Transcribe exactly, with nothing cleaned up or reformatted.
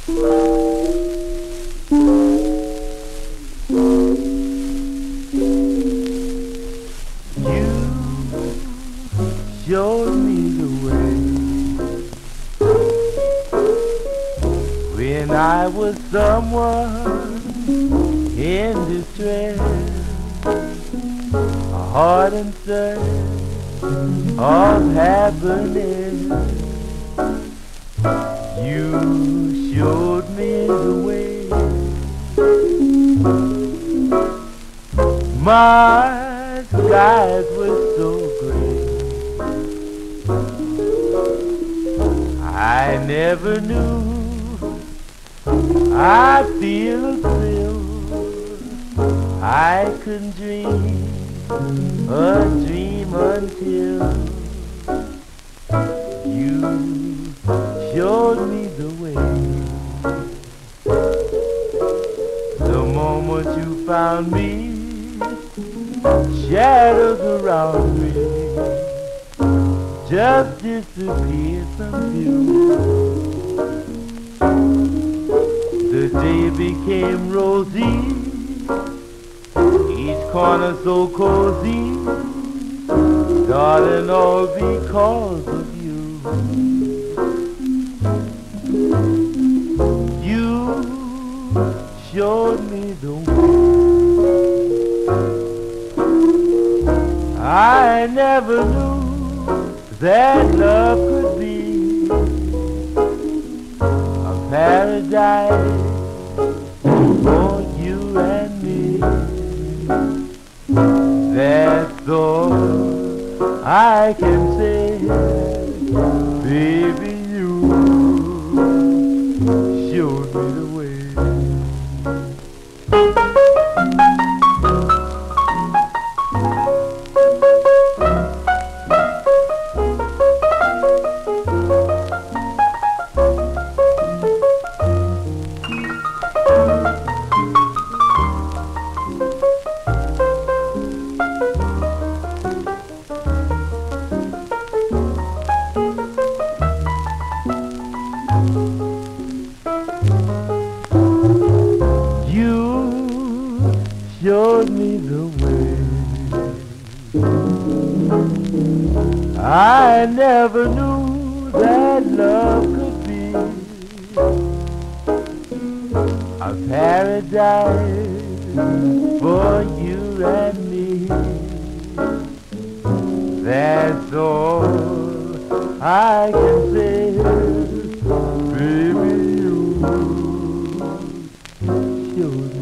Showed me the way when I was someone in distress, a heart in search of happiness. You showed me the way. My skies were so gray, I never knew I'd feel a thrill. I couldn't dream a dream until you showed me the way. The moment you found me, shadows around me just disappeared from view. The day became rosy, each corner so cozy, darling, all because of you. You showed me the way. I never knew that love could be a paradise for you and me. That's all I can say, baby, you showed me the way. Showed me the way. I never knew that love could be a paradise for you and me. That's all I can say, baby, you showed me.